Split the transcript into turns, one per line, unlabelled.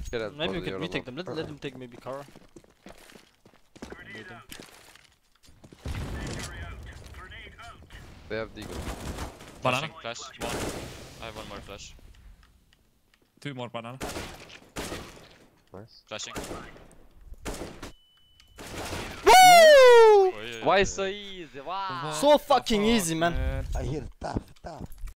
Maybe we could retake them. Let them take maybe Kara.
They have Deagle.
Banana.
Flash. One. I have one more flash.
2 more banana.
Nice.
Flashing.
Woo!
Oj.
Why so easy? Wow!
So fucking easy, man.
I hear tough.